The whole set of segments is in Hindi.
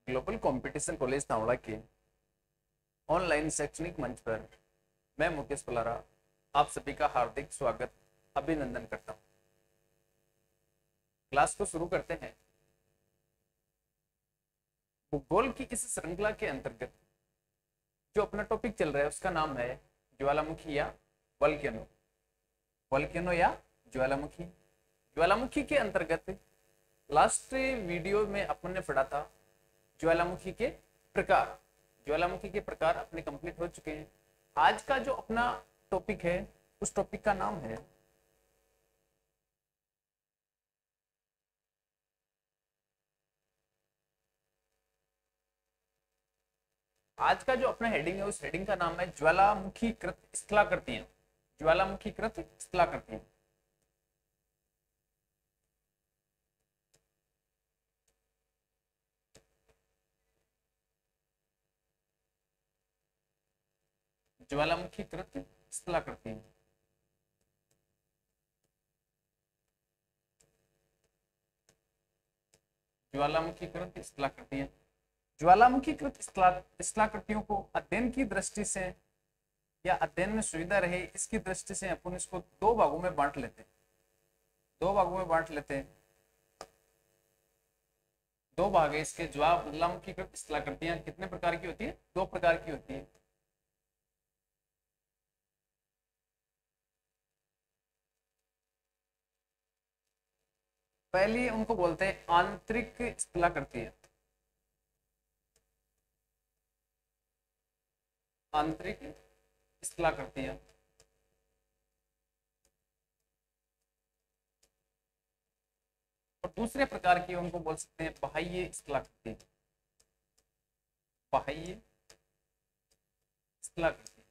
ग्लोबल कंपटीशन कॉलेज धावड़ा के ऑनलाइन शैक्षणिक मंच पर मैं मुकेश पलारा आप सभी का हार्दिक स्वागत अभिनंदन करता हूं। क्लास को शुरू करते हैं। भूगोल की इस श्रृंखला के अंतर्गत जो अपना टॉपिक चल रहा है उसका नाम है ज्वालामुखी या वल्केनो। वल्केनो या ज्वालामुखी। ज्वालामुखी के अंतर्गत लास्ट वीडियो में अपन ने पढ़ा था ज्वालामुखी के प्रकार। ज्वालामुखी के प्रकार अपने कंप्लीट हो चुके हैं। आज का जो अपना टॉपिक है उस टॉपिक का नाम है आज का जो अपना हेडिंग है उस हेडिंग का नाम है ज्वालामुखीकृत स्थलाकृतियां। ज्वालामुखीकृत स्थलाकृतियां। ज्वालामुखीकृत स्थलाकृतियां। ज्वालामुखीकृत स्थलाकृतियां। ज्वालामुखीकृत स्थलाकृतियों को अध्ययन की दृष्टि से या अध्ययन में सुविधा रहे इसकी दृष्टि से अपन इसको दो भागों में बांट लेते हैं। दो भागों में बांट लेते हैं। दो भाग है इसके। ज्वालामुखीकृत स्थलाकृतियां कितने प्रकार की होती है? दो प्रकार की होती है। पहली उनको बोलते हैं आंतरिक स्थलाकृतियां। आंतरिक स्थलाकृतियां। और दूसरे प्रकार की उनको बोल सकते हैं बाह्य स्थलाकृति। बाह्य स्थलाकृति।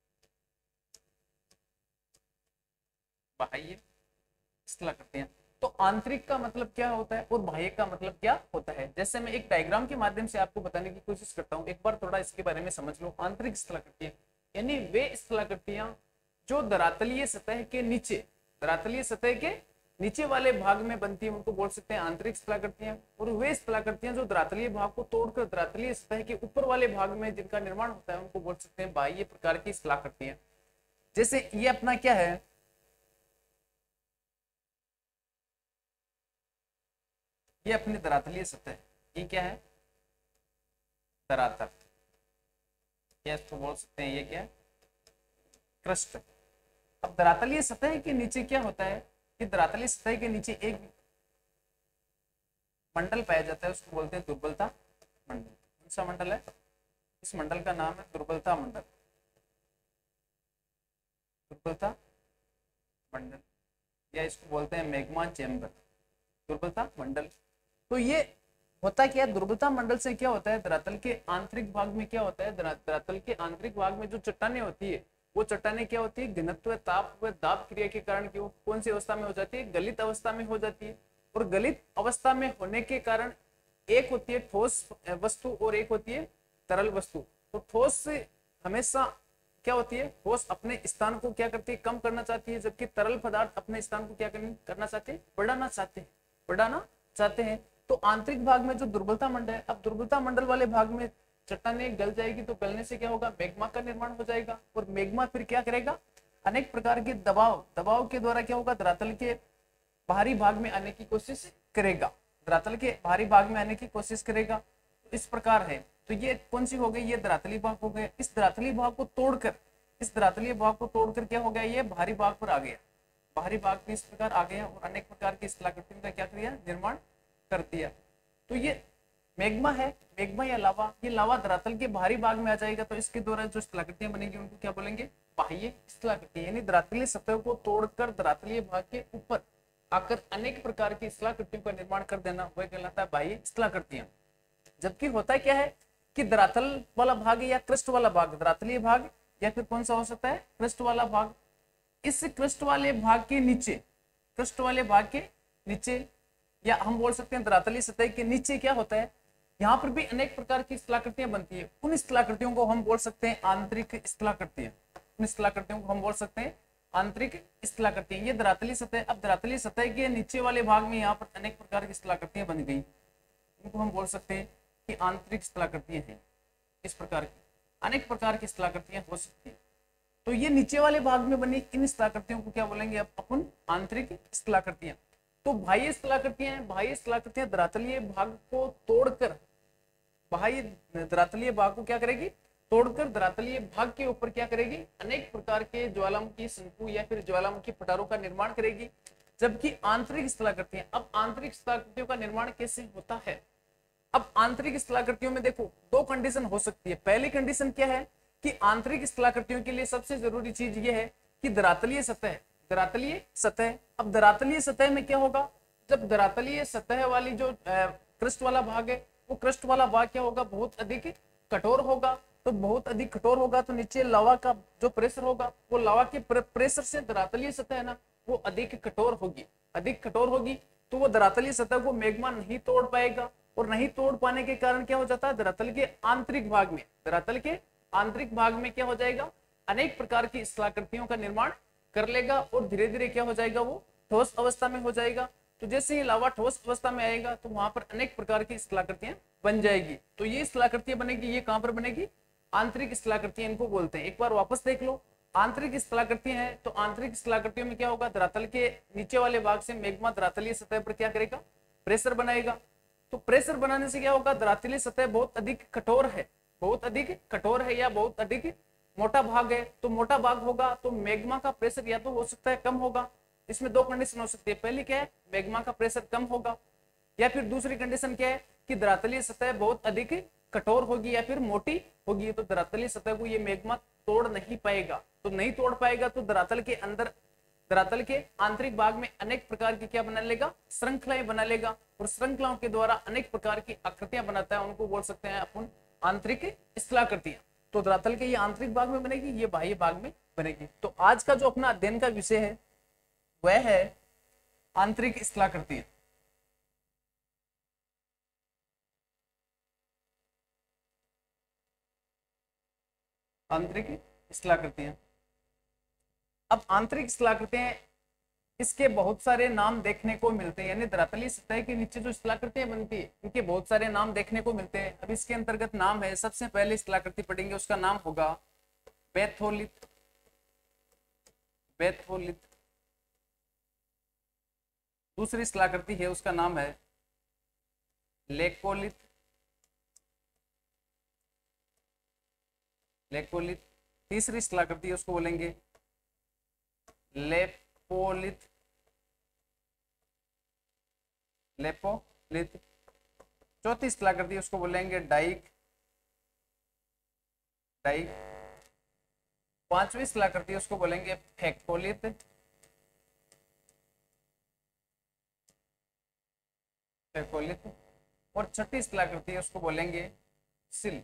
बाह्य स्थलाकृतियां। तो आंतरिक का मतलब क्या होता है और बाह्य का मतलब क्या होता है? जैसे मैं एक डायग्राम के माध्यम से आपको बताने की कोशिश करता हूं। एक बार थोड़ा इसके बारे में समझ लो। आंतरिक स्थलाकृतियां यानी वे स्थलाकृतियां जो धरातलीय सतह के नीचे, धरातलीय सतह के नीचे वाले भाग में बनती है उनको बोल सकते हैं आंतरिक स्थलाकृतियां। और वे स्थलाकृतियां जो धरातलीय भाग को तोड़कर धरातलीय सतह के ऊपर वाले भाग में जिनका निर्माण होता है उनको बोल सकते हैं बाह्य प्रकार की स्थलाकृतियां। जैसे ये अपना क्या है, ये अपनी धरातलीय सतह, ये क्या है? धरातल। या इसको बोल सकते हैं ये क्या है? क्रस्ट। अब धरातलीय सतह के नीचे क्या होता है कि धरातलीय सतह के नीचे एक मंडल पाया जाता है, उसको बोलते हैं दुर्बलता मंडल। कौन सा मंडल है? इस मंडल का नाम है दुर्बलता मंडल। दुर्बलता मंडल या इसको बोलते हैं मैग्मा चेंबर। दुर्बलता मंडल। तो ये होता क्या है? दुर्बलता मंडल से क्या होता है? धरातल के आंतरिक भाग में क्या होता है? धरातल के आंतरिक भाग में जो चट्टानें होती है वो चट्टानें क्या होती है? घनत्व, ताप व दाब क्रिया के कारण क्यों कौन सी अवस्था में हो जाती है? गलित अवस्था में हो जाती है। और गलित अवस्था में होने के कारण एक होती है ठोस वस्तु और एक होती है तरल वस्तु। तो ठोस हमेशा क्या होती है? ठोस अपने स्थान को क्या करती है? कम करना चाहती है, जबकि तरल पदार्थ अपने स्थान को क्या करना चाहते हैं? बढ़ाना चाहते हैं। बढ़ाना चाहते हैं। तो आंतरिक भाग में जो दुर्बलता मंडल है, अब दुर्बलता मंडल वाले भाग में चट्टानें गल जाएगी तो गलने से क्या होगा? मैग्मा का निर्माण हो जाएगा। और मैग्मा फिर क्या करेगा? अनेक प्रकार के दबाव के द्वारा क्या होगा? धरातल के बाहरी भाग में आने की कोशिश करेगा। धरातल के बाहरी भाग में आने की कोशिश करेगा। इस प्रकार है। तो ये कौन सी हो गई? ये धरातली भाग हो गया। इस धरातली भाग को तोड़कर, इस धरातलीय भाग को तोड़कर क्या हो गया? ये बाहरी भाग पर आ गया। बाहरी भाग भी इस प्रकार आ गया और अनेक प्रकार की स्थलाकृतियों का क्या किया? निर्माण कर दिया। तो ये मैग्मा है। मैग्मा या लावा, ये लावा धरातल के बाहरी भाग में आ जाएगा तो इसके द्वारा जो स्थलाकृतियां बनेंगी उनको क्या बोलेंगे? बाह्य स्थलाकृति। यानी धरातलीय सतह को तोड़कर धरातलीय भाग के ऊपर आकर अनेक प्रकार की स्थलाकृतियों का निर्माण कर देना वह कहलाता है बाह्य स्थलाकृतियां। जबकि होता क्या है कि धरातल वाला भाग या क्रस्ट वाला भाग, धरातलीय भाग या फिर कौन सा हो सकता है? क्रस्ट वाला भाग। इस क्रस्ट वाले भाग के नीचे, क्रस्ट वाले भाग के नीचे या हम बोल सकते हैं धरातलीय सतह के नीचे क्या होता है? यहाँ पर भी अनेक प्रकार की स्थलाकृतियां बनती है। उन स्थलाकृतियों को हम बोल सकते हैं आंतरिक स्थलाकृतियां। उन स्थलाकृतियों को हम बोल सकते हैं आंतरिक स्थलाकृतियां। ये धरातलीय सतह, अब धरातलीय सतह के नीचे वाले भाग में यहाँ पर अनेक प्रकार की स्थलाकृतियां बन गई, उनको हम बोल सकते हैं की आंतरिक स्थलाकृतियां हैं। इस प्रकार की अनेक प्रकार की स्थलाकृतियां हो सकती हैं। तो ये नीचे वाले भाग में बनी इन स्थलाकृतियों को क्या बोलेंगे अब अपन? आंतरिक स्थलाकृतियां। तो बाह्य स्थलाकृतियां हैं, बाह्य स्थलाकृतियां धरातलीय भाग को तोड़कर, बाह्य धरातलीय भाग को क्या करेगी? तोड़कर धरातलीय भाग के ऊपर क्या करेगी? अनेक प्रकार के ज्वालामुखी शंकु या फिर ज्वालामुखी पठारों का निर्माण करेगी। जबकि आंतरिक स्थलाकृतियां, अब आंतरिक स्थलाकृतियों का निर्माण कैसे होता है? अब आंतरिक स्थलाकृतियों में देखो दो कंडीशन हो सकती है। पहली कंडीशन क्या है कि आंतरिक स्थलाकृतियों के लिए सबसे जरूरी चीज यह है कि धरातलीय सतह, धरातलीय सतह। अब धरातलीय सतह में क्या होगा? जब धरातलीय सतह वाली जो क्रस्ट वाला भाग है, वो क्रस्ट वाला भाग क्या होगा? बहुत अधिक कठोर होगा। तो बहुत अधिक कठोर होगा तो नीचे लावा का जो प्रेशर होगा, वो लावा के प्रेशर से धरातलीय सतह है ना, वो अधिक कठोर होगी। अधिक कठोर होगी तो वो धरातलीय सतह को मैग्मा नहीं तोड़ पाएगा, और नहीं तोड़ पाने के कारण क्या हो जाता है? धरातल के आंतरिक भाग में, धरातल के आंतरिक भाग में क्या हो जाएगा? अनेक प्रकार की स्थलाकृतियों का निर्माण कर लेगा, और धीरे धीरे क्या हो जाएगा? वो ठोस अवस्था में हो जाएगा। तो जैसे ही लावा ठोस अवस्था में आएगा तो वहां पर अनेक प्रकार की स्थलाकृतियां बन जाएगी। तो ये स्थलाकृतियां बनेगी, ये कहां पर बनेगी? आंतरिक स्थलाकृतियां इनको बोलते हैं। एक बार वापस देख लो, आंतरिक स्थलाकृतियां हैं तो आंतरिक स्थलाकृतियों में क्या होगा? धरातल के नीचे वाले भाग से मैग्मा धरातलीय सतह पर क्या करेगा? प्रेशर बनाएगा। तो प्रेशर बनाने से क्या होगा? धरातलीय सतह बहुत अधिक कठोर है, बहुत अधिक कठोर है या बहुत अधिक मोटा भाग है। तो मोटा भाग होगा तो मैग्मा का प्रेशर या तो हो सकता है कम होगा। इसमें दो कंडीशन हो सकती है। पहली क्या है? मैग्मा का प्रेशर कम होगा, या फिर दूसरी कंडीशन क्या है कि धरातलीय सतह बहुत अधिक कठोर होगी या फिर मोटी होगी। तो धरातलीय सतह को ये मैग्मा तोड़ नहीं पाएगा। तो नहीं तोड़ पाएगा तो धरातल के अंदर, धरातल के आंतरिक भाग में अनेक प्रकार की क्या बना लेगा? श्रृंखलाएं बना लेगा, और श्रृंखलाओं के द्वारा अनेक प्रकार की आकृतियां बनाता है। उनको बोल सकते हैं अपन आंतरिक स्थलाकृतियां। तो धरातल के ये आंतरिक भाग में बनेगी, ये बाह्य भाग में बनेगी। तो आज का जो अपना अध्ययन का विषय है वह है आंतरिक स्थलाकृतियां। आंतरिक स्थलाकृतियां। अब आंतरिक स्थलाकृतियां, इसके बहुत सारे नाम देखने को मिलते हैं, यानी धरातलीय सतह के नीचे जो स्थलाकृतियां बनती है इनके बहुत सारे नाम देखने को मिलते हैं। अब इसके अंतर्गत नाम है, सबसे पहले स्थलाकृति पढ़ेंगे उसका नाम होगा बैथोलिथ। बैथोलिथ। दूसरी स्थलाकृति है उसका नाम है लेकोलिथ। लेकोलिथ। तीसरी स्थलाकृति है उसको बोलेंगे लेपोलिथ। लेपोलिथ। चौथी स्थलाकृति उसको बोलेंगे डाइक। डाइक। पांचवी स्थलाकृति उसको बोलेंगे फेकोलिथ। फेकोलिथ। और छठी स्थलाकृति उसको बोलेंगे सिल,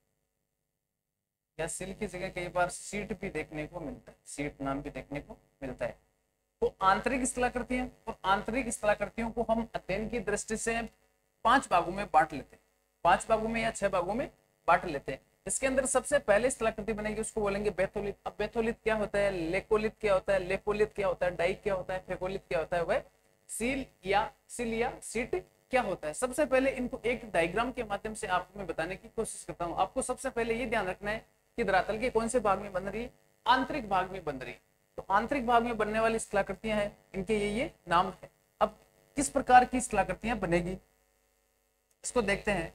या सिल की जगह कई बार सीट भी देखने को मिलता है, सीट नाम भी देखने को मिलता है। तो आंतरिक स्थलाकृतियां, और आंतरिक स्थलाकृतियों को हम अध्ययन की दृष्टि से 5 भागों में बांट लेते हैं। 5 भागों में या 6 भागों में बांट लेते हैं। इसके अंदर सबसे पहले स्थलाकृति बनेगी उसको बोलेंगे बैथोलिथ। अब बैथोलिथ क्या होता है? लेकोलिथ क्या होता है? लेपोलिथ क्या होता है? डाइक क्या होता है? फेकोलिथ क्या होता है? वह सील या सीट क्या होता है? सबसे पहले इनको एक डायग्राम के माध्यम से आपको मैं बताने की कोशिश करता हूं। आपको सबसे पहले ये ध्यान रखना है कि धरातल के कौन से भाग में बन रही है? आंतरिक भाग में बन रही है। तो आंतरिक भाग में बनने वाली स्थलाकृतियां हैं, इनके ये नाम है। अब किस प्रकार की स्थलाकृतियां बनेगी इसको देखते हैं।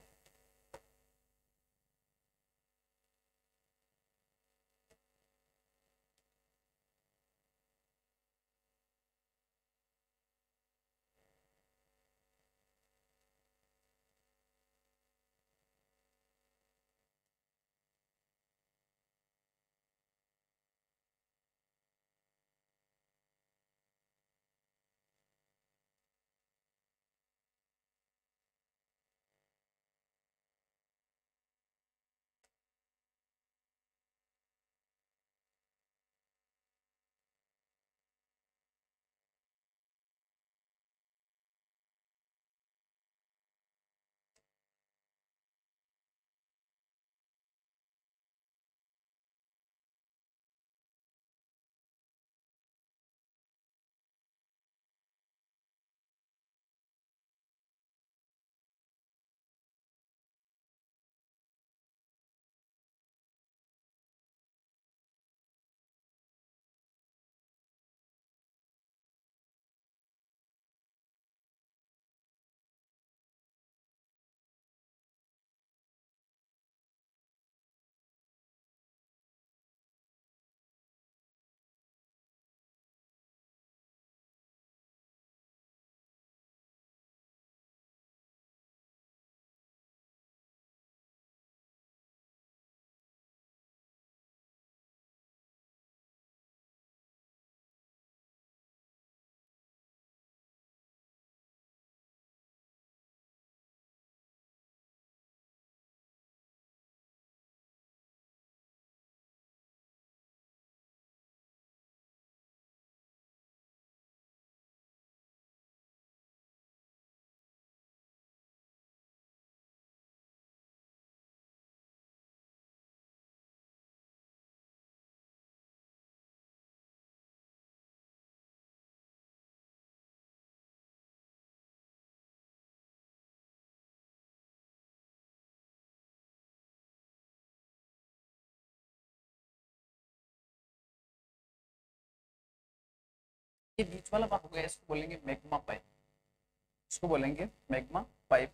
ये बीच वाला भाग हो गया, इसको बोलेंगे मैग्मा पाइप, इसको बोलेंगे मैग्मा पाइप।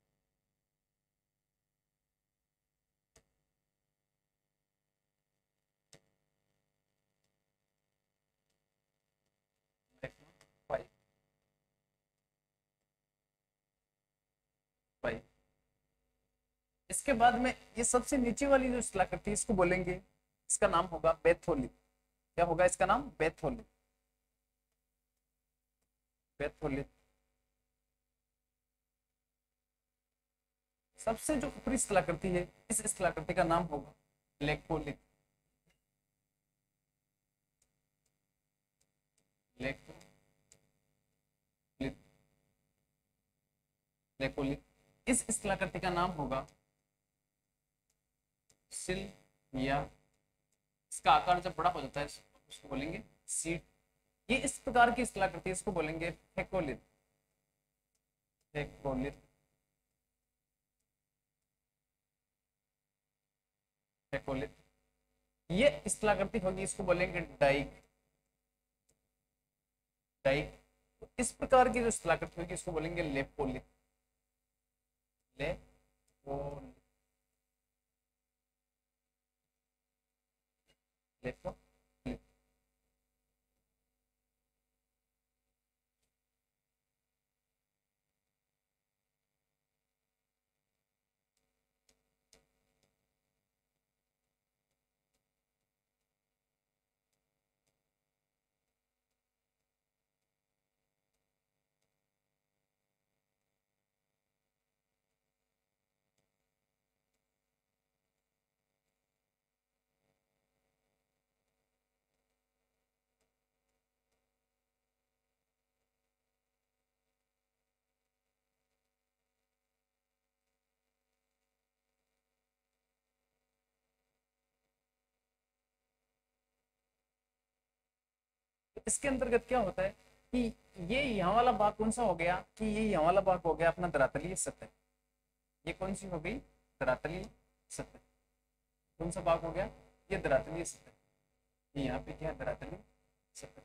Pipe pipe. इसके बाद में ये सबसे नीचे वाली जो स्थलाकृति इसको बोलेंगे, इसका नाम होगा बेथोलिथ। क्या होगा इसका नाम? बेथोलिथ। बेथोलिथ। सबसे जो ऊपरी स्थलाकृति है, इस स्थलाकृति का नाम होगा लेकोलिथ। लेकोलिथ। लेकोलिथ। इस स्थलाकृति का नाम होगा सिल, या इसका आकार जब बड़ा हो जाता है उसको बोलेंगे सीट। ये इस प्रकार की स्थलाकृति, इसको बोलेंगे फेकोलिथ। फेकोलिथ। फेकोलिथ। ये स्थलाकृति होगी, इसको बोलेंगे डाइक। डाइक। तो इस प्रकार की जो स्थलाकृति होगी इसको बोलेंगे लेपोलिथ। लेपोलिथ। लेपोलिथ। इसके अंतर्गत क्या होता है कि ये यहाँ वाला भाग कौन सा हो गया, कि ये यहाँ वाला भाग हो गया अपना धरातलीय सतह। ये कौन सी हो गई? धरातलीय सतह। कौन सा भाग हो गया? ये धरातलीय सतह। ये यहाँ पे क्या है? धरातलीय सतह।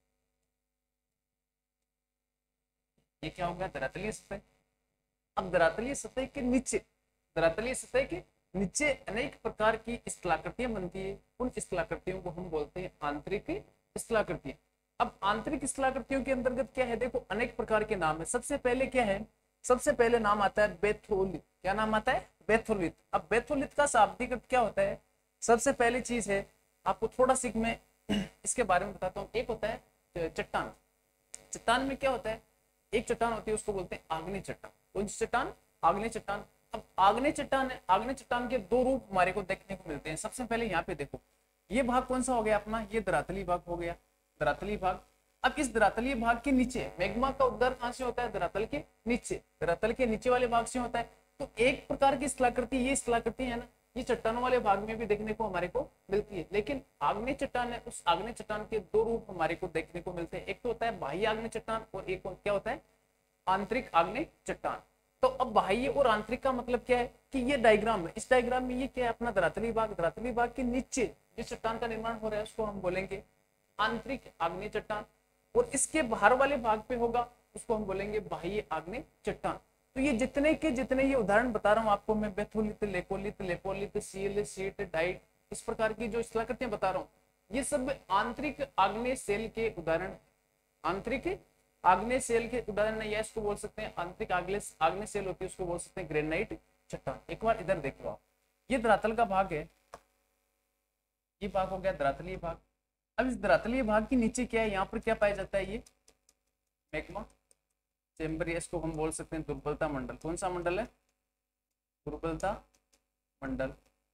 ये क्या हो गया? धरातलीय सतह। अब धरातलीय सतह के नीचे, धरातलीय सतह के नीचे अनेक प्रकार की स्थलाकृतियां बनती है। उन स्थलाकृतियों को हम बोलते हैं आंतरिक स्थलाकृतियां। अब आंतरिक स्थलाकृतियों के अंतर्गत क्या है? देखो अनेक प्रकार के नाम है। सबसे पहले क्या है? सबसे पहले नाम आता है बेथोलिथ। क्या नाम आता है? बेथोलिथ। अब बेथोलिथ का शाब्दिक अर्थ क्या होता है? सबसे पहली चीज है, आपको थोड़ा सी मैं इसके बारे में बताता हूँ। एक होता है चट्टान। चट्टान में क्या होता है? एक चट्टान होती है, उसको बोलते हैं आग्नेय चट्टान। कौन सी चट्टान? आग्नेय चट्टान। अब आग्नेय चट्टान है, आग्नेय चट्टान के दो रूप हमारे को देखने को मिलते हैं। सबसे पहले यहाँ पे देखो, ये भाग कौन सा हो गया अपना? ये धरातलीय भाग हो गया, धरातलीय भाग। अब इस धरातलीय भाग के नीचे मैग्मा का उद्गार कहां से होता है? धरातल के नीचे। धरातल के नीचे वाले भाग से होता है। तो एक प्रकार की स्थलाकृति, ये स्थलाकृति है ना, ये चट्टानों वाले भाग में भी देखने को हमारे को मिलती है। लेकिन आग्नेय चट्टान है, उस आग्नेय चट्टान के दो रूप हमारे को देखने को मिलते हैं। एक तो होता है बाह्य आग्नेय चट्टान, और एक क्या होता है? आंतरिक आग्नेय चट्टान। तो अब बाह्य और आंतरिक का मतलब क्या है कि ये डायग्राम है, इस डायग्राम में ये क्या है अपना? धरातलीय भाग। धरातलीय भाग के नीचे जिस चट्टान का निर्माण हो रहा है उसको हम बोलेंगे आंतरिक आग्नेय चट्टान, और इसके बाहर वाले भाग पे होगा उसको हम बोलेंगे बाह्य आग्नेय चट्टान। तो ये जितने के जितने ये उदाहरण बता रहा हूँ आपको मैं, batholith, laccolith, lopolith, sill, sheet, dyke, इस प्रकार की जो स्थलाकृतियां बता रहा हूँ, ये सब आंतरिक आग्नेय सेल के उदाहरण। आंतरिक आग्नेय सेल के उदाहरण है, या इसको बोल सकते हैं आंतरिक आग्नेय सेल होती है, उसको बोल सकते हैं ग्रेनाइट चट्टान। एक बार इधर देखो आप, ये धरातल का भाग है, ये भाग हो गया धरातलीय भाग। अब इस धरातलीय भाग के नीचे क्या है? यहाँ पर क्या पाया जाता है? ये मैग्मा चेम्बर, या इसको हम बोल सकते हैं दुर्बलता मंडल। कौन सा मंडल है? दुर्बलता मंडल।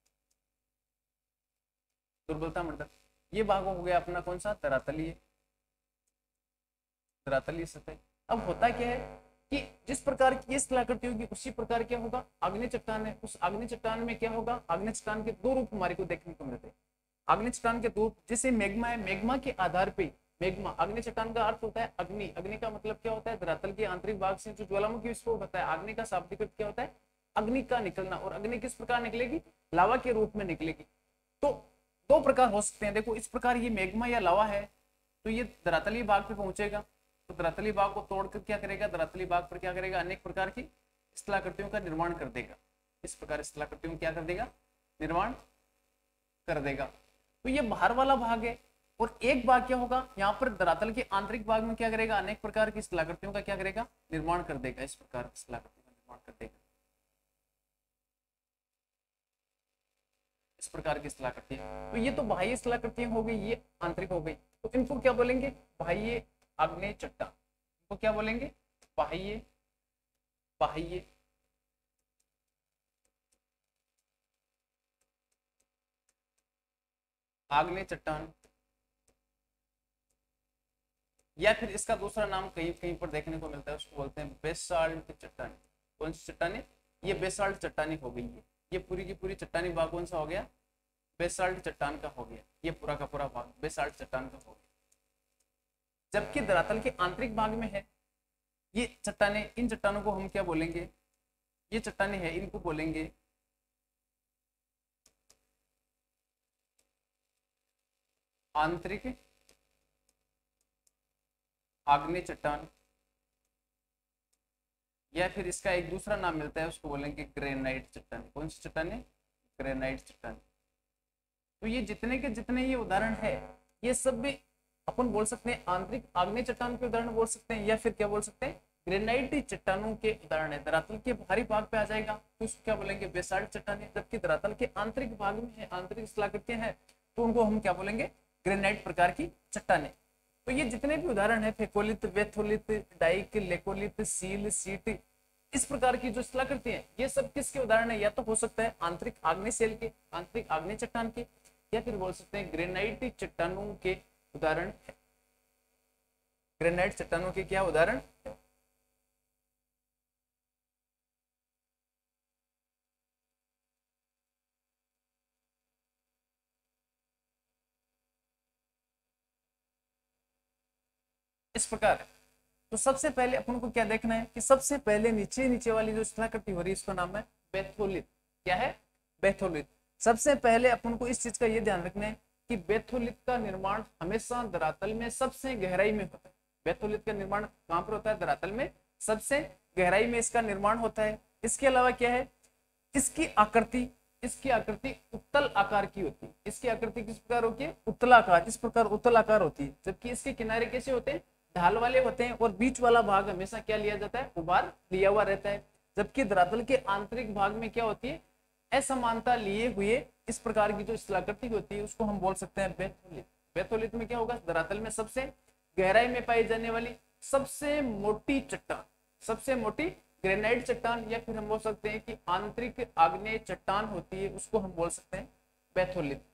दुर्बलता मंडल। ये भाग हो गया अपना कौन सा? धरातलीय, धरातलीय सतह। अब होता क्या है कि जिस प्रकार की स्थलाकृति होगी उसी प्रकार क्या होगा? आग्नेय चट्टान है, उस आग्नेय चट्टान में क्या होगा? आग्नेय चट्टान के दो रूप हमारे को देखने को मिलते हैं। आग्नेय चट्टान के दो, जैसे मैग्मा है, मैग्मा के आधार पे मैग्मा, आग्नेय चट्टान का अर्थ होता है अग्नि। अग्नि का मतलब क्या होता है? धरातल के आंतरिक भाग से जो ज्वालामुखी विस्फोट होता है, अग्नि का शाब्दिक अर्थ क्या होता है? अग्नि का निकलना। और अग्नि किस प्रकार निकलेगी? लावा के रूप में निकलेगी। तो दो प्रकार हो सकते हैं। देखो इस प्रकार ये मैग्मा या लावा है, तो ये धरातलीय भाग पे पहुंचेगा, तो धरातलीय भाग को तोड़कर क्या करेगा, धरातलीय भाग पर क्या करेगा, अनेक प्रकार की स्थलाकृतियों का निर्माण कर देगा। इस प्रकार स्थलाकृतियों क्या कर देगा, निर्माण कर देगा। तो ये बाहर वाला भाग है। और एक भाग क्या होगा, यहाँ पर धरातल के आंतरिक भाग में क्या करेगा, अनेक प्रकार की स्थलाकृतियों का क्या करेगा, निर्माण कर देगा। इस प्रकार की स्थलाकृतियों का निर्माण कर देगा, इस प्रकार की स्थलाकृतियां। तो ये तो बाह्य स्थलाकृतियां हो गई, ये आंतरिक हो गई। तो इनको क्या बोलेंगे, बाह्य आग्नेय चट्टान। इनको क्या बोलेंगे, बाह्य बाह्य आग्नेय चट्टान, या फिर इसका दूसरा नाम कहीं कहीं पर देखने को मिलता है, उसको बोलते हैं बेसाल्ट चट्टानी। कौन सी चट्टानी, ये बेसाल्ट चट्टानी हो गई है। ये पूरी की पूरी चट्टानी भाग कौन सा हो गया, बेसाल्ट चट्टान का हो गया। ये पूरा का पूरा भाग बेसाल्ट चट्टान का हो गया। जबकि धरातल के आंतरिक भाग में है ये चट्टाने, इन चट्टानों को हम क्या बोलेंगे, ये चट्टाने हैं, इनको बोलेंगे आंतरिक आग्नेय चट्टान, या फिर इसका एक दूसरा नाम मिलता है, उसको बोलेंगे ग्रेनाइट चट्टान। कौन सी चट्टान है, ग्रेनाइट चट्टान। तो ये जितने के जितने ये उदाहरण है, ये सब भी अपन बोल सकते हैं आंतरिक आग्नेय चट्टान के उदाहरण बोल सकते हैं, या फिर क्या बोल सकते हैं, ग्रेनाइट चट्टानों के उदाहरण है। धरातल के बाहरी भाग पे आ जाएगा तो उसको क्या बोलेंगे, बेसाल्ट चट्टानें। जबकि धरातल के आंतरिक भाग में है, आंतरिक स्थलाकृतियां हैं, तो उनको हम क्या बोलेंगे, ग्रेनाइट प्रकार की चट्टानें। तो ये जितने भी उदाहरण है, phacolith, batholith, dyke, laccolith, sill, sheet, इस प्रकार की जो स्थलाकृति है, ये सब किसके उदाहरण है, या तो हो सकता है आंतरिक आग्नेय सेल के, आंतरिक आग्नेय चट्टान के, या फिर बोल सकते हैं ग्रेनाइट चट्टानों के उदाहरण है। ग्रेनाइट चट्टानों के क्या उदाहरण है? इस प्रकार है। तो सबसे पहले अपन को क्या देखना है कि सबसे पहले नीचे नीचे वाली जो स्थलाकृति हो रही है, इसका नाम है बेथोलित। क्या है, बेथोलित। सबसे पहले अपन को इस चीज का ये ध्यान रखना है कि बेथोलित का निर्माण हमेशा धरातल में सबसे गहराई में होता है। बेथोलित का निर्माण कहां पर होता है, धरातल में सबसे गहराई में इसका निर्माण होता है। इसके अलावा क्या है, इसकी आकृति उत्तल आकार की होती है। इसकी आकृति किस प्रकार होती है, उत्तलाकार। इस प्रकार उत्तल आकार होती है। जबकि इसके किनारे कैसे होते हैं, ढाल वाले होते हैं, और बीच वाला भाग हमेशा क्या लिया जाता है, उभार लिया हुआ रहता है। जबकि धरातल के आंतरिक भाग में क्या होती है, असमानता लिए हुए इस प्रकार की जो स्थलाकृति होती है, उसको हम बोल सकते हैं बेथोलित। बेथोलित में क्या होगा, धरातल में सबसे गहराई में पाई जाने वाली सबसे मोटी चट्टान, सबसे मोटी ग्रेनाइट चट्टान, या फिर हम बोल सकते हैं कि आंतरिक आग्नेय चट्टान होती है, उसको हम बोल सकते हैं बेथोलित।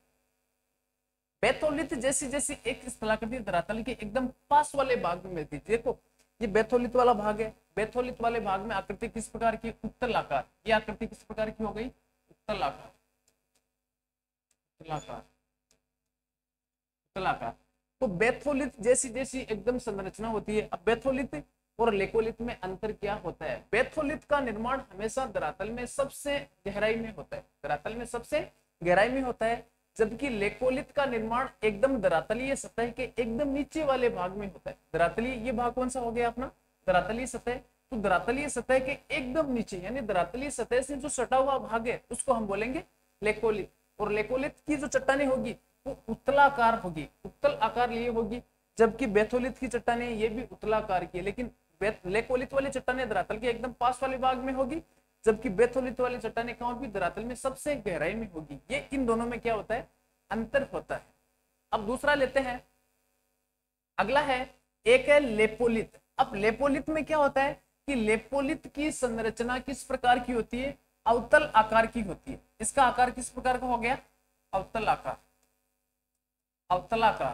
बेथोलित जैसी जैसी एक स्थलाकृति धरातल के एकदम पास वाले भाग में मिलती है। देखो ये बेथोलित वाला भाग है, बेथोलित वाले भाग में आकृति किस प्रकार की, उत्तल आकार। ये आकृति किस प्रकार की हो गई, उत्तल आकार, उत्तल आकार, उत्तल आकार। तो बेथोलित जैसी जैसी एकदम संरचना होती है। अब बेथोलित और लेकोलित में अंतर क्या होता है, बेथोलित का निर्माण हमेशा धरातल में सबसे गहराई में होता है, धरातल में सबसे गहराई में होता है। जबकि लेकोलित का निर्माण एकदम धरातलीय सतह के एकदम नीचे वाले भाग में होता है। धरातलीय ये भाग कौन सा हो गया अपना, धरातलीय सतह। तो धरातलीय सतह के एकदम नीचे यानी धरातलीय सतह से जो सटा हुआ भाग है, उसको हम बोलेंगे लेकोलित। और लेकोलित की जो चट्टानें होगी वो उत्तलाकार होगी, उत्तल आकार लिए होगी। जबकि बेथोलित की चट्टानें ये भी उत्तलाकार की है, लेकिन लेकोलित वाली चट्टानें धरातल के एकदम पास वाले भाग में होगी, जबकि बेथोलित वाली चट्टानें कहां भी धरातल में सबसे गहराई में होगी। ये इन दोनों में क्या होता है, अंतर होता है। अब दूसरा लेते हैं, अगला है एक है लेपोलित। अब लेपोलित में क्या होता है कि लेपोलित की संरचना किस प्रकार की होती है, अवतल आकार की होती है। इसका आकार किस प्रकार का हो गया, अवतल आकार, अवतलाकार।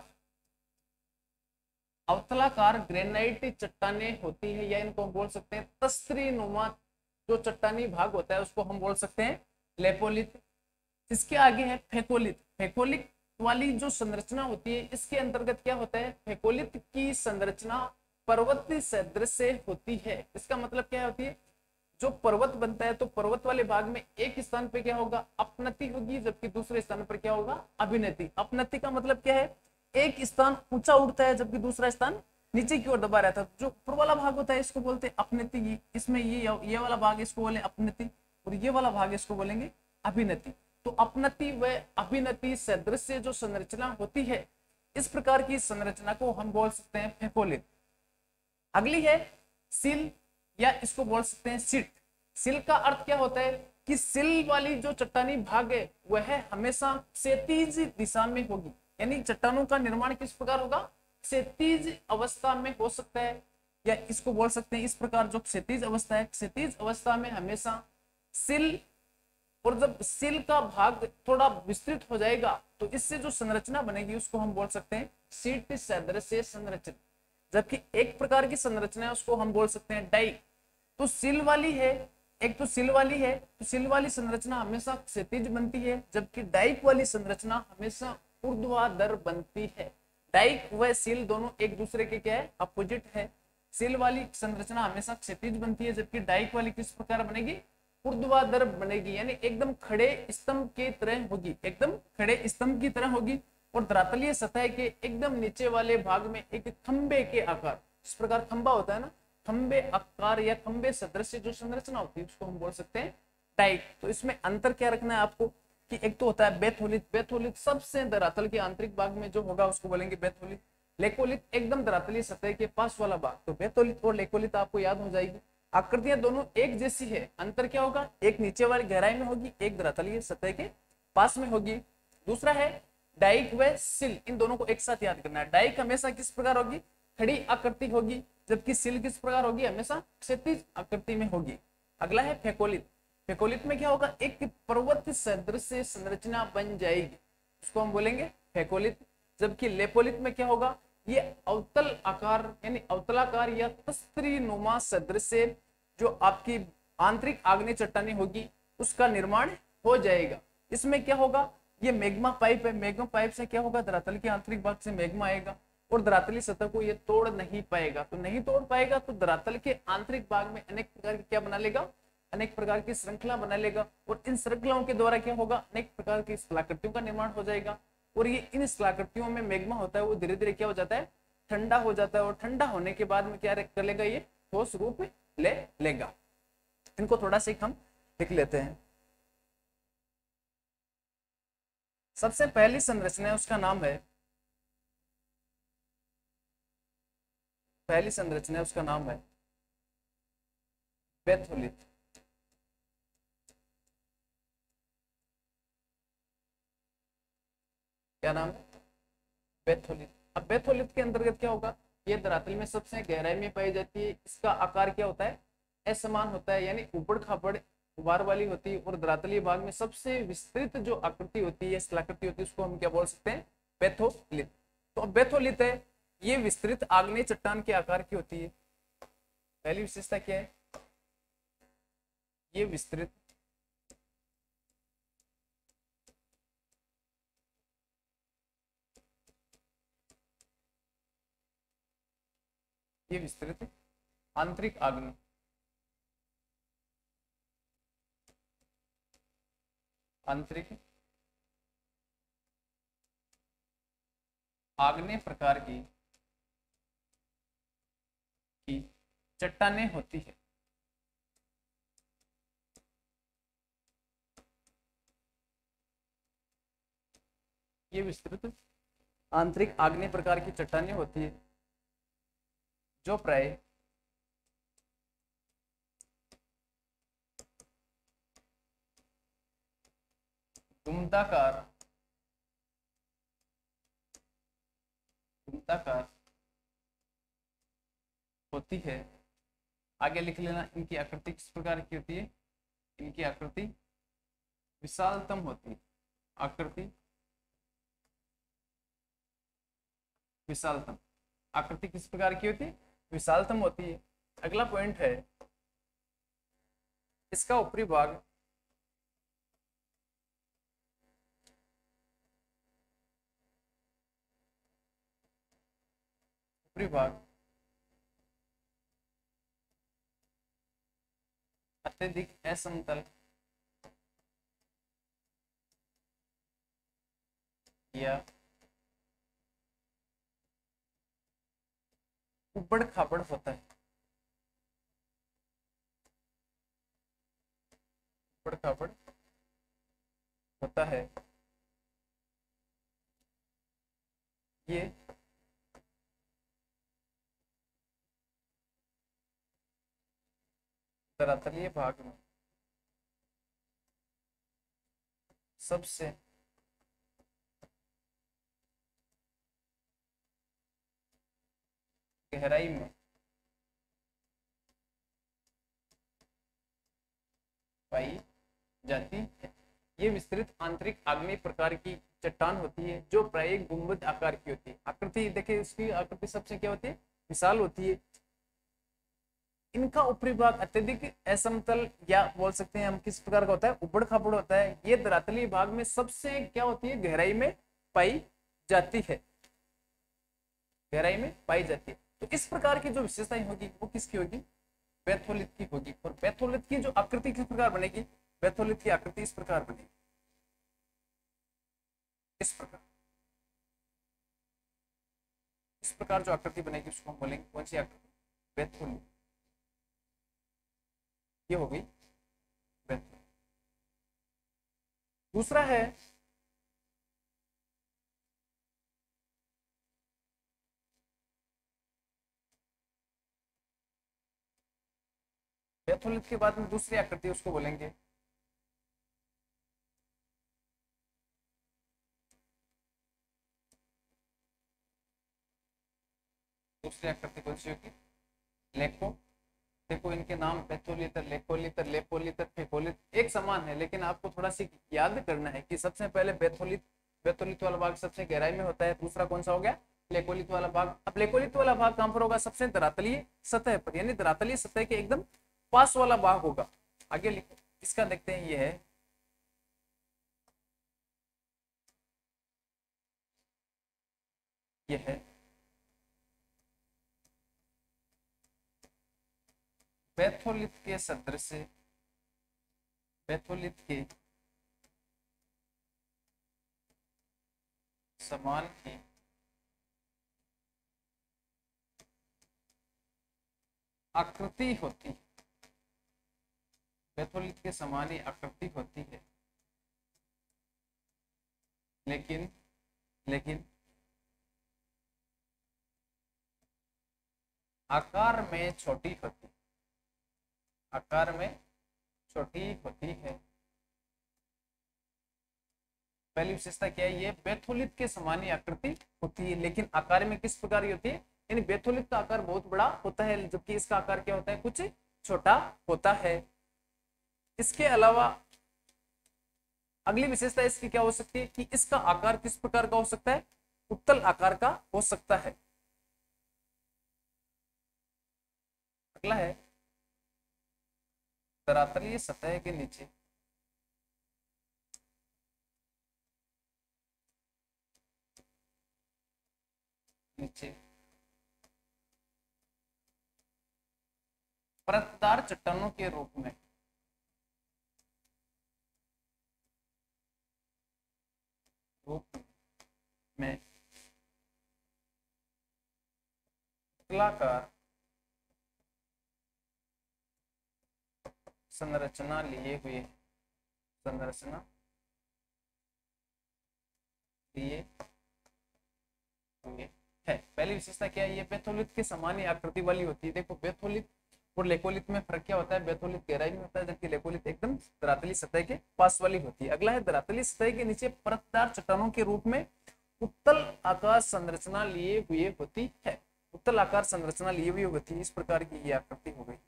अवतलाकार ग्रेनाइट चट्टानें होती है, या इनको हम बोल सकते हैं तस्त्रीनुमा जो चट्टानी भाग होता है, उसको हम बोल सकते हैं लेपोलित। इसके आगे है फेकोलित। फेकोलित वाली जो संरचना होती है, इसके अंतर्गत क्या होता है, फेकोलित की संरचना पर्वत सदृश से होती है। इसका मतलब क्या होती है, जो पर्वत बनता है तो पर्वत वाले भाग में एक स्थान पे क्या होगा, अपनति होगी, जबकि दूसरे स्थान पर क्या होगा, अभिनति। अपनति का मतलब क्या है, एक स्थान ऊंचा उठता है जबकि दूसरा स्थान नीचे की ओर दबा रहता है। जो ऊपर वाला भाग होता है इसको बोलते हैं अपनति, इसमें ये वाला भाग इसको बोले अपनति, और ये वाला भाग इसको बोलेंगे अभिनति। तो अपनति व अभिनति सदृश जो संरचना होती है, इस प्रकार की संरचना को हम बोल सकते हैं फेकोलित। अगली है सिल, या इसको बोल सकते हैं सिट। सिल का अर्थ क्या होता है कि सिल वाली जो चट्टानी भाग है वह हमेशा क्षैतिज दिशा में होगी, यानी चट्टानों का निर्माण किस प्रकार होगा, क्षैतिज अवस्था में हो सकता है, या इसको बोल सकते हैं इस प्रकार जो क्षैतिज अवस्था है, क्षैतिज अवस्था में हमेशा सिल, और जब सिल का भाग थोड़ा विस्तृत हो जाएगा तो इससे जो संरचना बनेगी उसको हम बोल सकते हैं सीट सदृश संरचना। जबकि एक प्रकार की संरचना है उसको हम बोल सकते हैं डाई। तो सिल वाली है, एक तो सिल वाली है, तो सिल वाली संरचना हमेशा क्षैतिज बनती है, जबकि डाइक वाली संरचना हमेशा ऊर्ध्वाधर बनती है। डाइक व सिल दोनों एक दूसरे के क्या है, अपोजिट है। सिल वाली संरचना हमेशा क्षैतिज बनती है, जबकि डाइक वाली किस प्रकार बनेगी, ऊर्ध्वाधर बनेगी, यानी एकदम खड़े स्तंभ की तरह होगी, एकदम खड़े स्तंभ की तरह होगी। और धरातलीय सतह के एकदम नीचे वाले भाग में एक खंबे के आकार, इस प्रकार खंबा होता है ना, खंबे आकार या खंबे सदृश जो संरचना होती है उसको हम बोल सकते हैं डाइक। तो इसमें अंतर क्या रखना है आपको कि एक तो होता है बेथोलित, बेथोलित सबसे धरातल के आंतरिक भाग में जो होगा उसको बोलेंगे बेथोलित। लेकोलित एकदम धरातलीय सतह के पास वाला भाग। तो बेथोलित और लेकोलित आपको याद हो जाएगी। आकृतियां दोनों एक जैसी है, अंतर क्या होगा, एक नीचे वाली गहराई में होगी, एक धरातलीय सतह के पास में होगी। दूसरा है डाइक व सिल, इन दोनों को एक साथ याद करना है। डाइक हमेशा किस प्रकार होगी, खड़ी आकृति होगी, जबकि सिल किस प्रकार होगी, हमेशा क्षैतिज आकृति में होगी। अगला है फेकोलित। फेकोलित में क्या होगा, एक पर्वत सदृश संरचना बन जाएगी, उसको हम बोलेंगे फेकोलित। जबकि लेपोलित में क्या होगा, ये अवतल आकार यानी अवतलाकार या तस्त्री नुमा सदृश जो आपकी आंतरिक आग्नेय चट्टानी होगी उसका निर्माण हो जाएगा। इसमें क्या होगा, ये मैग्मा पाइप है, मैग्मा पाइप से क्या होगा, धरातल के आंतरिक भाग से मैग्मा आएगा और धरातली सतह को ये तोड़ नहीं पाएगा। तो नहीं तोड़ पाएगा तो धरातल के आंतरिक भाग में अनेक प्रकार की क्या बना लेगा, अनेक प्रकार की श्रृंखला बना लेगा, और इन श्रृंखलाओं के द्वारा क्या होगा, अनेक प्रकार की स्थलाकृतियों का निर्माण हो जाएगा। और ये इन स्थलाकृतियों में मैग्मा होता है वो धीरे धीरे क्या हो जाता है, ठंडा हो जाता है, और ठंडा होने के बाद में क्या कर लेगा, ये ठोस रूप ले लेगा। इनको थोड़ा सा हम लिख लेते हैं। सबसे पहली संरचना है उसका नाम है, पहली संरचना है उसका नाम है बेथोलित। क्या नाम है, बेथोलित। अब बेथोलित के अंतर्गत क्या होगा, ये धरातल में सबसे गहराई में पाई जाती है। इसका आकार क्या होता है, असमान होता है, यानी ऊबड़ खाबड़ उभार वाली होती है, और धरातलीय भाग में सबसे विस्तृत जो आकृति होती है, स्थलाकृति होती है, उसको हम क्या बोल सकते हैं, बेथोलित। तो अब बेथोलित है, ये विस्तृत आग्नेय चट्टान के आकार की होती है। पहली विशेषता क्या है, ये विस्तृत आंतरिक आग्नेय आग्नेय प्रकार की चट्टानें होती है। ये विस्तृत आंतरिक आग्नेय प्रकार की चट्टानें होती है जो प्राय घुमताकार होती है। आगे लिख लेना, इनकी आकृति किस प्रकार की होती है, इनकी आकृति विशालतम होती है। आकृति विशालतम, आकृति किस प्रकार की होती है, विशालतम होती है। अगला पॉइंट है, इसका ऊपरी भाग अत्यधिक असमतल या उबड़ खाबड़ होता है, उबड़ खाबड़ होता है, ये धरातलीय भाग में सबसे गहराई में पाई जाती है। ये विस्तृत आंतरिक आग्नेय प्रकार की चट्टान होती है जो प्रायः गुंबद आकार की होती है। आकृति देखिए, इसकी आकृति सबसे क्या होती है, विशाल होती है। इनका ऊपरी भाग अत्यधिक असमतल या बोल सकते हैं हम किस प्रकार का होता है, उबड़ खाबड़ होता है। ये धरातलीय भाग में सबसे क्या होती है, गहराई में पाई जाती है, गहराई में पाई जाती है। तो इस प्रकार की जो विशेषताएं होगी वो किसकी होगी, बैथोलित की होगी। और बैथोलित की जो आकृति किस प्रकार बनेगी, बैथोलित की आकृति इस प्रकार बनेगी, इस प्रकार, इस प्रकार जो आकृति बनेगी उसको हम बोलेंगे कौन सी आकृति, बैथोलित। ये हो गई बैथोलित। दूसरा है बैथोलित के बाद में दूसरी आकृति उसको बोलेंगे दूसरी आकृति कौन सी होगी, लेको। देखो इनके नाम पेथोलितर, लेकोलितर, लेपोलितर, फेकोलित एक समान है, लेकिन आपको थोड़ा सी याद करना है कि सबसे पहले बेथोलित, बेथोलित वाला भाग सबसे गहराई में होता है। दूसरा कौन सा हो गया, लेकोलित वाला भाग। अब लेकोलित वाला भाग कहां पर होगा, सबसे धरातलीय सतह पर, यानी धरातलीय सतह के एकदम पास वाला भाग होगा। आगे लिखो, इसका देखते हैं, ये है ये है बैथोलित के सदृश, बैथोलित के समान ही आकृति होती है, बैथोलित के समान ही आकृति होती है, लेकिन लेकिन आकार में छोटी होती, आकार में छोटी होती है। पहली विशेषता क्या है, ये बैथोलित के समान ही आकृति होती है, लेकिन आकार में किस प्रकार की होती है, यानी बैथोलित का आकार बहुत बड़ा होता है, जबकि इसका आकार क्या होता है, कुछ छोटा होता है। इसके अलावा अगली विशेषता इसकी क्या हो सकती है कि इसका आकार किस प्रकार का हो सकता है, उत्तल आकार का हो सकता है। अगला है धरातलीय सतह के नीचे नीचे परतदार चट्टानों के रूप में गोलाकार संरचना लिए हुए, संरचना लिए हुए है। पहली विशेषता क्या है, ये बैथोलित के समान ही आकृति वाली होती है। देखो बैथोलित और लेकोलित में फर्क क्या होता है, बैथोलित गहराई में होता है, जबकि लेकोलित एकदम धरातलीय सतह के पास वाली होती है। अगला है धरातलीय सतह के नीचे परतदार चट्टानों के रूप में उत्तल आकार संरचना लिए हुए होती है, उत्तल आकार संरचना लिए हुए होती है। इस प्रकार की ये आकृति हो गई,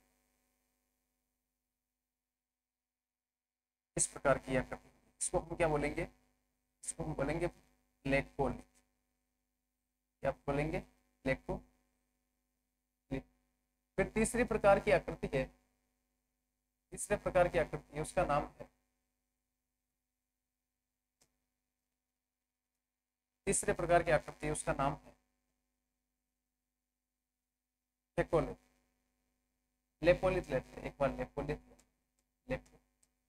इस प्रकार की आकृति। इसको हम क्या बोलेंगे, इसको हम बोलेंगे लेकोलित। क्या बोलेंगे, लेको। फिर तीसरी प्रकार की आकृति है, तीसरे प्रकार की आकृति है, उसका नाम है, तीसरे प्रकार की आकृति है उसका नाम है लेकोलित। लेपोलित लेते एक बार, लेपोलित लेपो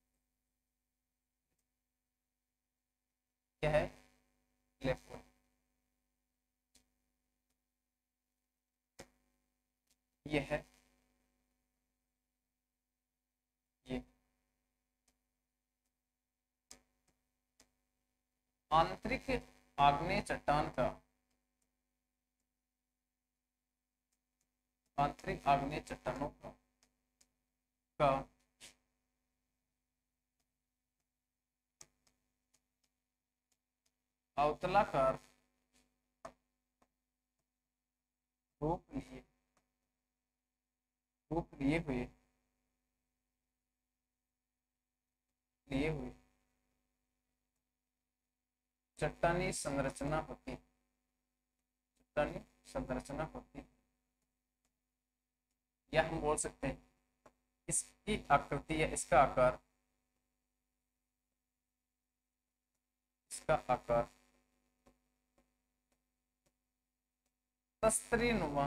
क्या है, लेपोलित। ये है, ये आंतरिक आग्नेय चट्टान का, आंतरिक आग्नेय चट्टानों का अवतलाकार रूप लिए, रूप लिए हुए, लिए हुए चट्टानी संरचना होती, चट्टानी संरचना होती, या हम बोल सकते हैं इसकी आकृति या इसका आकार, इसका आकार तस्तरी नुमा,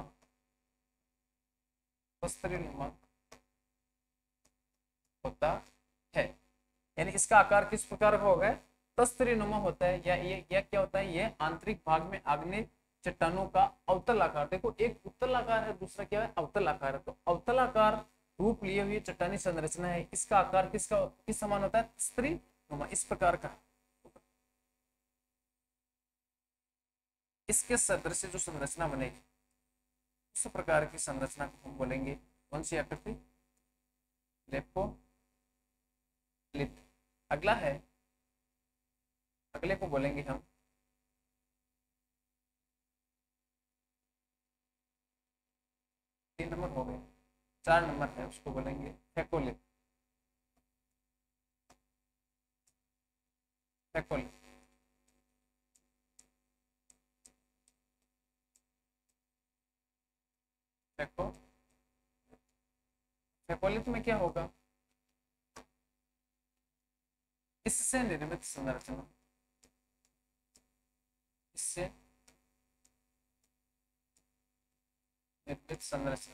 तस्तरी नुमा होता है। यानी इसका आकार किस प्रकार का होगा, तस्तरी नुमा होता है, या ये क्या होता है, ये आंतरिक भाग में आग्नेय चट्टानों का अवतल आकार, देखो एक उत्तल आकार है, दूसरा क्या है, अवतल आकार है। तो अवतल आकार रूप लिए हुई चट्टानी संरचना है, इसका आकार किस समान होता है, तस्तरी नुमा, इस प्रकार का। इसके सदृश जो संरचना बनेगी उस प्रकार की संरचना को हम बोलेंगे कौन सी आकृति, लेपोलिथ। अगला है, अगले को बोलेंगे हम 3 नंबर हो गए, 4 नंबर है, उसको बोलेंगे फेकोलिथ, फेकोलिथ। फेकोलिथ में क्या होगा, इससे निर्मित संरचना, इससे निर्मित संरचना,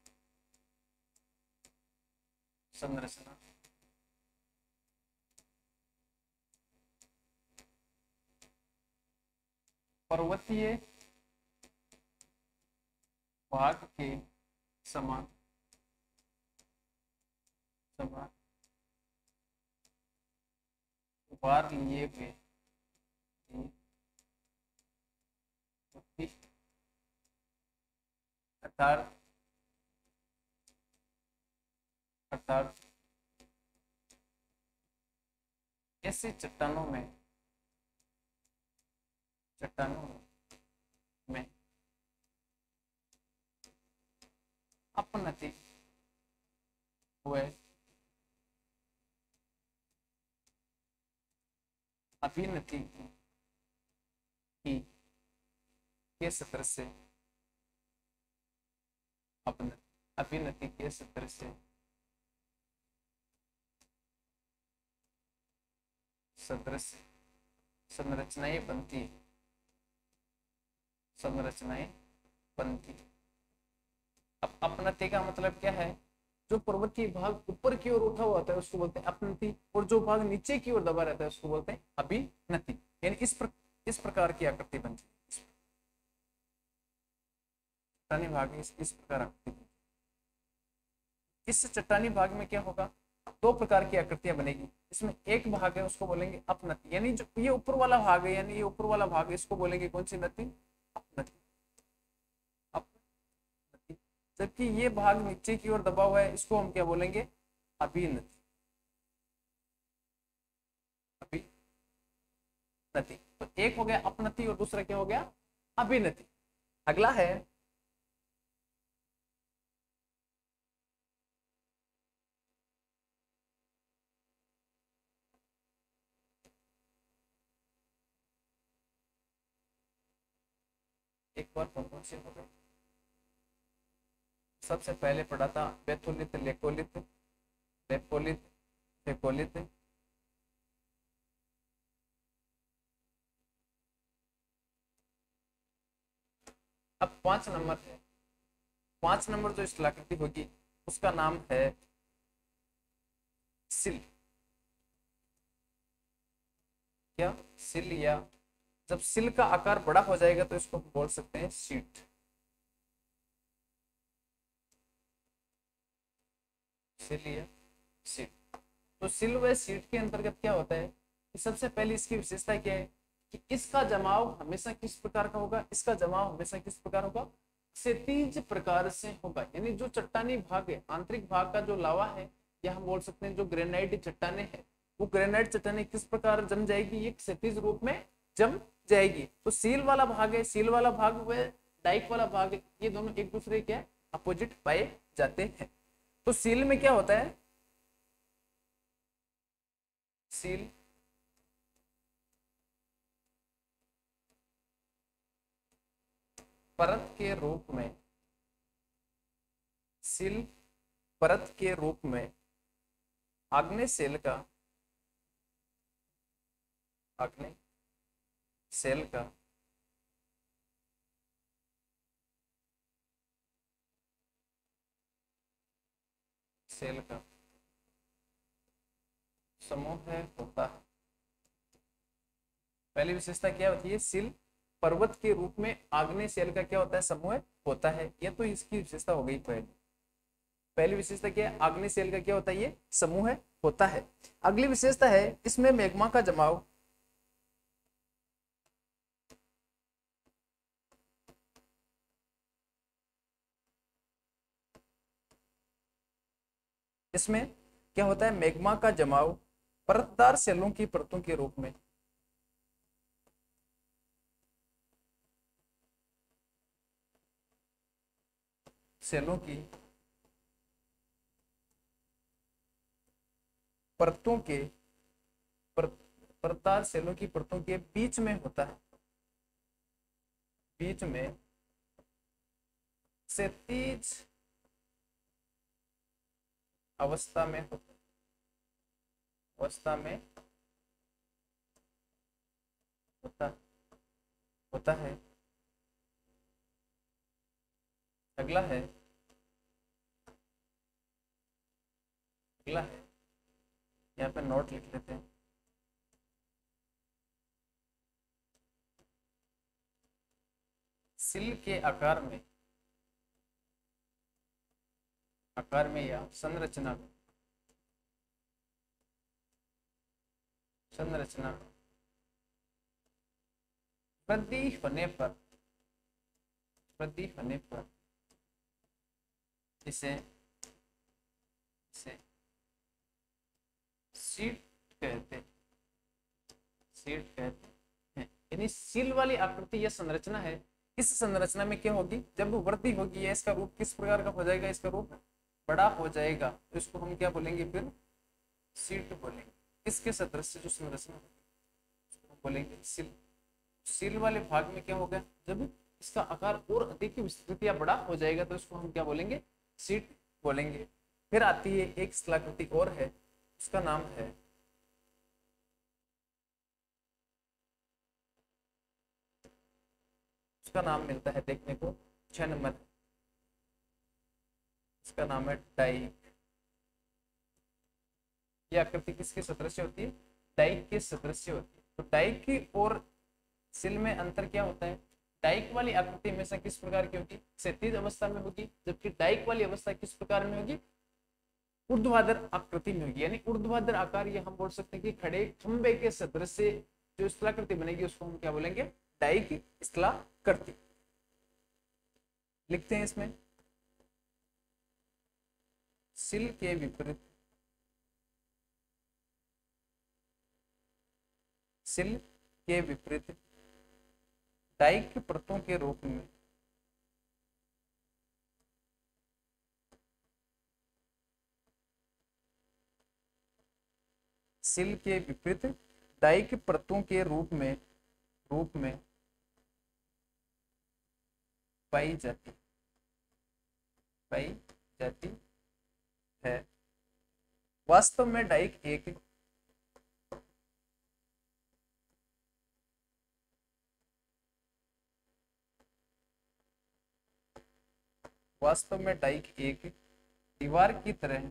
संरचना पर्वतीय भाग के समान, समान उभार लिए हुए अर्थात ऐसी चट्टानों में, चट्टानों में अपनति हुए अभिनति की के सत्र से, अभिनति के सत्र से सदृश संरचनाएं बनती, संरचनाएं बनती। अब अपनति का मतलब क्या है, जो पर्वतीय भाग ऊपर की ओर उठा हुआ होता है उसको बोलते हैं अपनति, और जो भाग नीचे की ओर दबा रहता है उसको बोलते हैं अभिनति। यानी इस प्रकार की आकृति बनती है, चट्टानी भाग इस प्रकार आकृति। इस चट्टानी भाग में क्या होगा, 2 प्रकार की आकृतियां बनेगी। इसमें एक भाग है उसको बोलेंगे अपनति, यानी जो ये ऊपर वाला भाग है, यानी ये ऊपर वाला भाग है, इसको बोलेंगे कौन सी नति, अपनति, अपनति। जबकि ये भाग नीचे की ओर दबा हुआ है, इसको हम क्या बोलेंगे, अभिनति, अभिनति। तो एक हो गया अपनति और दूसरा क्या हो गया, अभिनति। अगला है एक बार कौन से हो गए, सबसे पहले पढ़ा था बेथुलित, लेकोलित, लेपोलित, फेकोलित, अब 5 नंबर है। 5 नंबर जो स्थलाकृति होगी उसका नाम है सिल, क्या, सिल, या जब सिल का आकार बड़ा हो जाएगा तो इसको हम बोल सकते हैं शीट, सिल या सीट। तो सिल व सीट के अंतर्गत क्या होता है कि सबसे पहले इसकी विशेषता क्या है कि इसका जमाव हमेशा किस प्रकार का होगा, इसका जमाव हमेशा किस प्रकार होगा, क्षैतिज प्रकार से होगा। यानी जो चट्टानी भाग है, आंतरिक भाग का जो लावा है, या हम बोल सकते हैं जो ग्रेनाइट चट्टाने हैं, वो ग्रेनाइट चट्टाने किस प्रकार जम जाएगी, ये क्षैतिज रूप में जम जाएगी। तो सील वाला भाग है, सील वाला भाग व डाइक वाला भाग है, ये दोनों एक दूसरे के अपोजिट पाए जाते हैं। तो सील में क्या होता है, सील परत के रूप में, सील परत के रूप में आग्नेय सेल का, आग्नेय सेल का सेल का समूह है होता है। पहली विशेषता क्या होती है, सील पर्वत के रूप में आग्नेय सेल का क्या होता है, समूह होता है। ये तो इसकी विशेषता हो गई पहली विशेषता क्या है, आग्नेय सेल का क्या होता है, ये समूह होता है। अगली विशेषता है इसमें मैग्मा का जमाव, इसमें क्या होता है, मैग्मा का जमाव परतदार सेलों की परतों के रूप में, सेलों की परतों के परतदार सेलों की परतों के बीच में होता है, बीच में क्षैतिज अवस्था में होता है, अवस्था में होता है। अगला है, अगला है, यहाँ पे नोट लिख लेते हैं, सिल के आकार में, आकार में या संरचना में, संरचना वृद्धि होने पर, वृद्धि होने पर इसे सीट कहते, सीट कहते हैं। यानी सील वाली आकृति या संरचना है, इस संरचना में क्या होगी, जब वृद्धि होगी या इसका रूप किस प्रकार का हो जाएगा, इसका रूप बड़ा हो जाएगा, तो इसको हम क्या बोलेंगे, फिर सीट बोलेंगे। इसके सदृश जो संरचना होगी बोलेंगे सील। सील वाले भाग में क्या होगा, जब इसका आकार और अधिक विस्तृत या बड़ा हो जाएगा तो इसको हम क्या बोलेंगे, सीट बोलेंगे। फिर आती है एक स्थलाकृति और है, उसका नाम है उसका नाम मिलता है देखने को 6 नंबर, इसका नाम है डाइक। यह आकृति किसके सदृश होती है, डाइक के सदृश होती है। तो डाइक की और सिल में अंतर क्या होता है, डाइक वाली आकृति हमेशा किस प्रकार की होगी, क्षैतिज अवस्था में होगी, जबकि डाइक वाली अवस्था किस प्रकार में होगी, ऊर्ध्वाधर आकृति में होगी। यानी ऊर्ध्वाधर आकार, ये हम बोल सकते हैं कि खड़े खंबे के सदृश से जो स्थलाकृति बनेगी उसको हम क्या बोलेंगे, डाइक स्थलाकृति। लिखते हैं इसमें, सिल के विपरीत, सिल के विपरीत डाइक परतों के रूप में सिल के विपरीत डाइक परतों के रूप में पाई जाती है। वास्तव में डाइक एक दीवार की तरह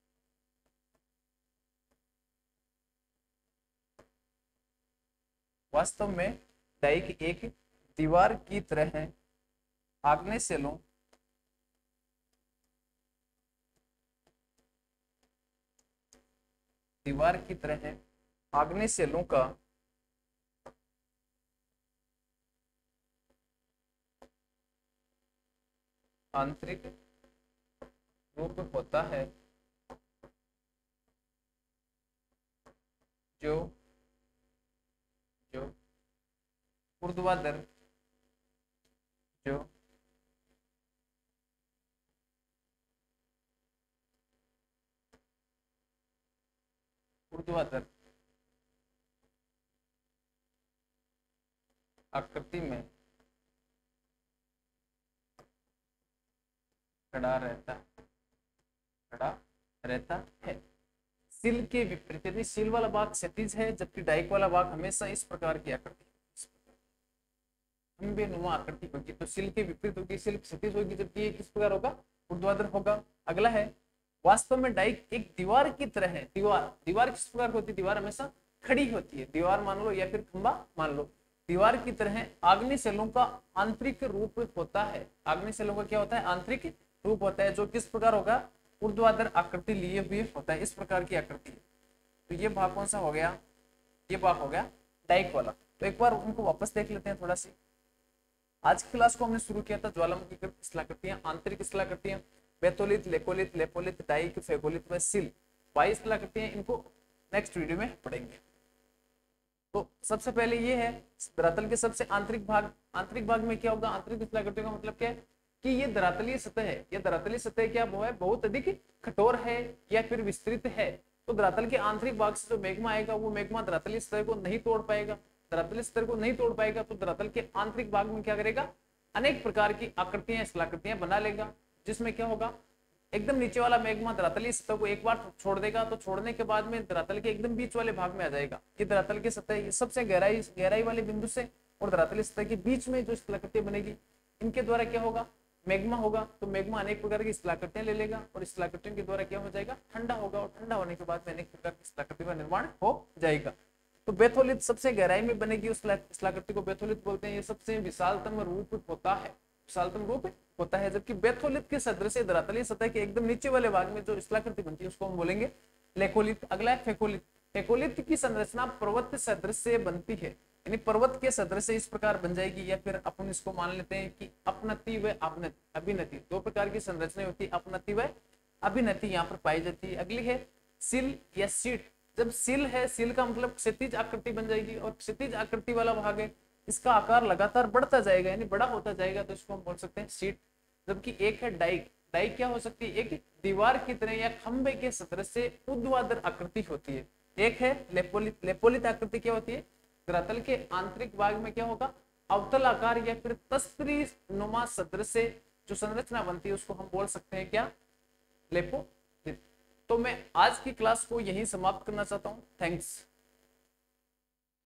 है, आग्नेय सेलों दीवार की तरह है, आग्नेय सेलों का आंतरिक रूप होता है जो जो ऊर्ध्वाधर जो ऊर्ध्वाधर आकृति में खड़ा रहता है। सिल के विपरीत, यदि सिल वाला भाग क्षैतिज है जबकि डाइक वाला भाग हमेशा इस प्रकार की आकृति नुमा आकृति होगी, तो सिल के विपरीत होगी, सिल क्षैतिज होगी जबकि ये किस प्रकार होगा, ऊर्ध्वाधर होगा। अगला है, वास्तव में डाइक एक दीवार की तरह है। दीवार किस प्रकार होती है, दीवार हमेशा खड़ी होती है, दीवार मान लो या फिर खंबा मान लो, दीवार की तरह आग्नेय सेलों का आंतरिक रूप होता है। आग्नेय सेलों का क्या होता है, आंतरिक रूप होता है, जो किस प्रकार होगा, ऊर्ध्वाधर आकृति लिए हुए होता है, इस प्रकार की आकृति। तो ये भाग कौन सा हो गया, ये भाग हो गया डाइक वाला। तो एक बार उनको वापस देख लेते हैं थोड़ा सी। आज की क्लास को हमने शुरू किया था ज्वालामुखी स्थलाकृतियां, आंतरिक स्थलाकृतियां, बेथोलिथ, लेकोलिथ, लेपोलिथ, डाइक, फेगोलिथ व सिल, 22 स्थलाकृतियां, इनको नेक्स्ट वीडियो में पढ़ेंगे। तो सबसे पहले ये है धरातल के सबसे आंतरिक भाग में क्या होगा, आंतरिक स्थलाकृतियों का मतलब क्या है कि ये धरातलीय सतह है। ये धरातलीय सतह क्या वो है, बहुत अधिक कठोर है या फिर विस्तृत है। तो धरातल के आंतरिक भाग से जो मैग्मा आएगा वो मैग्मा धरातलीय सतह को नहीं तोड़ पाएगा, धरातलीय सतह को नहीं तोड़ पाएगा। तो धरातल के आंतरिक भाग में क्या करेगा, अनेक प्रकार की आकृतियां, स्थलाकृतियां बना लेगा, जिसमें क्या होगा, एकदम नीचे वाला मैग्मा धरातलीय सतह को एक बार छोड़ देगा, तो छोड़ने के बाद में धरातल के एकदम बीच वाले भाग में आ जाएगा। ये धरातल के सतह सबसे गहराई वाले बिंदु से और धरातलीय सतह के बीच में जो स्थलाकृतियां बनेगी, इनके द्वारा क्या होगा, मैग्मा होगा। तो मैग्मा अनेक प्रकार की स्थलाकृतियां ले लेगा और स्थलाकृतियों के द्वारा क्या हो जाएगा, ठंडा होगा, और ठंडा होने के बाद में अनेक प्रकार की स्थलाकृतियों का निर्माण हो जाएगा। तो बेथोलिथ सबसे गहराई में बनेगी, उस स्थलाकृति को बेथोलिथ बोलते हैं। ये सबसे विशालतम रूप होता है, विशालतम रूप होता है। जबकि बेथोलिथ के सदृश धरातलीय सतह के एकदम नीचे वाले भाग में जो स्थलाकृति बनती है उसको हम बोलेंगे लेकोलिथ। अगला है फेकोलिथ। फेकोलिथ की संरचना पर्वत सदृश से बनती है, यानी पर्वत के सदृश से इस प्रकार बन जाएगी, या फिर अपन इसको मान लेते हैं कि अपनति व अभिनति, दो प्रकार की संरचना होती है, अपनति व अभिनति यहाँ पर पाई जाती है। अगली है सिल या सीट। जब सिल है, सिल का मतलब क्षैतिज आकृति बन जाएगी, और क्षैतिज आकृति वाला भाग है, इसका आकार लगातार बढ़ता जाएगा, यानी बड़ा होता जाएगा, तो इसको हम बोल सकते हैं सीट। जबकि एक है डाइक। डाइक क्या हो सकती है, एक दीवार की तरह या खंबे के सदृश से ऊर्ध्वाधर आकृति होती है। एक है लेपोलिथ। लेपोलिथ आकृति क्या होती है, धरातल के आंतरिक भाग में क्या होगा, अवतल आकार या फिर तस्त्री नुमा सदृश से जो संरचना बनती है उसको हम बोल सकते हैं क्या, लेपोलिथ। तो मैं आज की क्लास को यहीं समाप्त करना चाहता हूँ। थैंक्स।